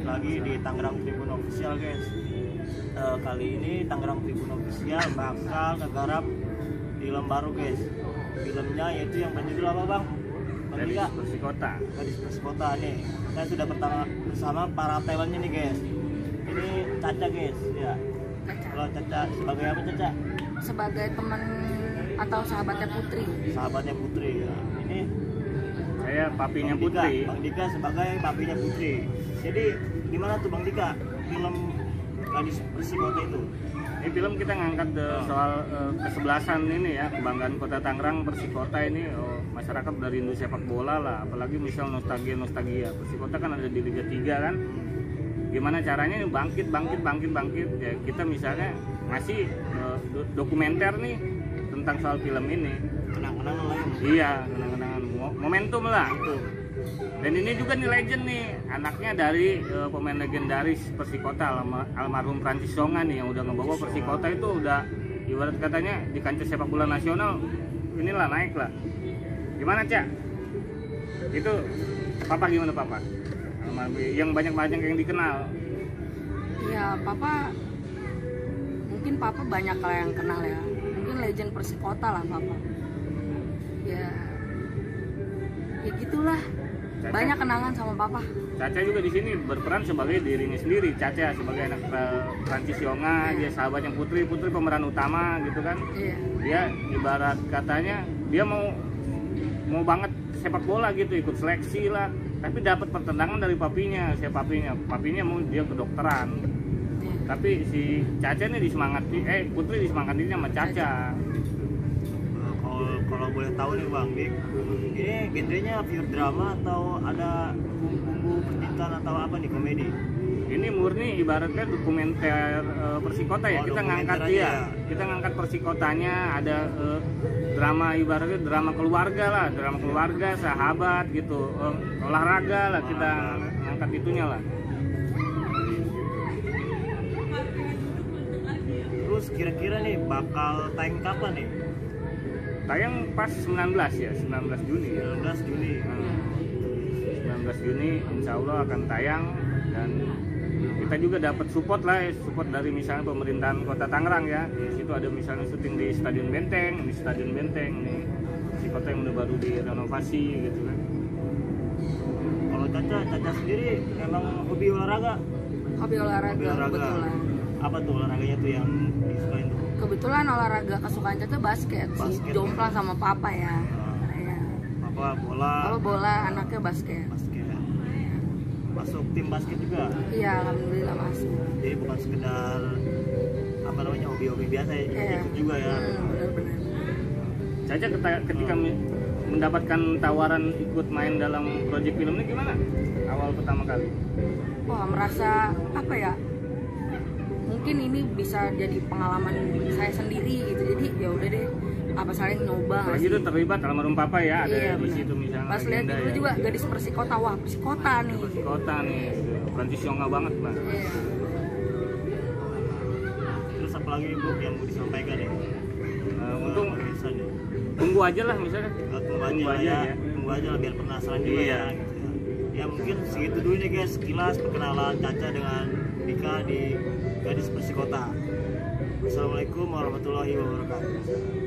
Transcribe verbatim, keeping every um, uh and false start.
lagi di Tangerang Tribun Official guys. Uh, kali ini Tangerang Tribun Official bakal ngegarap film baru guys. Filmnya yaitu yang berjudul apa bang? Gadis Persikota. Gadis Persikota nih. Saya sudah pertama bersama para talentnya nih guys. Ini Caca guys ya. Caca. Kalau Caca sebagai apa Caca? Sebagai teman atau sahabatnya Putri. Sahabatnya Putri ya. Ini Saya papinya Bang Dika. Putri. Bang Dika sebagai papinya Putri. Jadi gimana tuh Bang Dika film Gadis Persikota itu? Ini film kita ngangkat uh, soal uh, kesebelasan ini ya, kebanggaan Kota Tangerang. Persikota ini oh, masyarakat udah rindu sepak bola lah, apalagi misal nostalgia nostalgia. Persikota kan ada di Liga tiga kan. Gimana caranya nih bangkit bangkit bangkit bangkit ya, kita misalnya ngasih uh, do- dokumenter nih tentang soal film ini. Kenang-kenangan lah ya. Iya, kenang-kenangan momentum lah. Itu. Dan ini juga nih legend nih, anaknya dari uh, pemain legendaris Persikota alma- almarhum Francis Songa nih yang udah ngebawa Persikota itu udah ibarat katanya di kancah sepak bola nasional inilah naik lah. Gimana Cak? Itu Papa gimana Papa? Yang banyak-banyak yang dikenal. Ya Papa, mungkin Papa banyak lah yang kenal ya. Mungkin legend Persikota lah Papa. Ya, ya gitulah. Caca. Banyak kenangan sama Papa. Caca juga di sini berperan sebagai dirinya sendiri. Caca sebagai anak uh, Francis Songa, dia sahabatnya Putri, Putri pemeran utama gitu kan. Iya. Dia ibarat katanya dia mau mau banget sepak bola gitu, ikut seleksi lah, tapi dapat pertentangan dari papinya. Siapa papinya? Papinya mau dia kedokteran. Iya. Tapi si Caca ini disemangati, eh Putri disemangatin sama Caca. Nah, kalau kalau boleh tahu nih Bang Dik, ini genrenya pure drama atau ada bumbu percintaan atau apa nih, komedi? Ini murni ibaratnya dokumenter uh, Persikota ya. Oh, Kita ngangkat dokumenter dia, aja. kita ngangkat Persikotanya, ada uh, drama ibaratnya drama keluarga lah, drama keluarga, sahabat gitu, uh, olahraga lah, kita ngangkat itunya lah. Terus kira-kira nih bakal tayang kapan nih? Tayang pas sembilan belas ya, sembilan belas Juni ya. sembilan belas Juni. Hmm. sembilan belas Juni insya Allah akan tayang, dan kita juga dapat support lah, support dari misalnya pemerintahan Kota Tangerang ya. Di situ ada misalnya syuting di Stadion Benteng, di Stadion Benteng nih, si kota yang udah baru direnovasi gitu kan. Kalau Caca, Caca sendiri memang hobi olahraga. Hobi olahraga, Hobi olahraga. kebetulan. Apa tuh olahraganya tuh yang disukain tuh? Kebetulan olahraga kesukaan Caca basket, sih. Basket. Jomplang sama Papa ya. Iya. Apa bola? Kalau bola anaknya basket. Basket. Masuk tim basket juga. Iya, alhamdulillah masuk. Jadi bukan sekedar apa namanya hobi-hobi biasa ya, Iya. ikut juga ya. Hmm, benar-benar. Caca keta- ketika mi- mendapatkan tawaran ikut main dalam proyek film ini gimana? Awal pertama kali? Wah, merasa apa ya? Mungkin ini bisa jadi pengalaman saya sendiri gitu. Jadi ya udah deh, apa saling nyoba. nggak Apalagi sih? itu terlibat almarhum Papa ya, ada Iya, di benar. situ misalnya. Pas lihat legenda dulu ya. juga Gadis Persikota, wah Persikota nih. Persikota nih, Francis Songa banget lah. Iya. Terus apa lagi Bu yang mau disampaikan nih? Uh, untung Pemirsa nih. tunggu aja lah misalnya. Nah, tunggu aja, Tunggu lah aja ya. ya. Tunggu aja lah biar penasaran juga Iya. ya, gitu ya. Ya mungkin segitu dulu nih guys, sekilas perkenalan Caca dengan Dika di Gadis Persikota. Wassalamualaikum warahmatullahi wabarakatuh.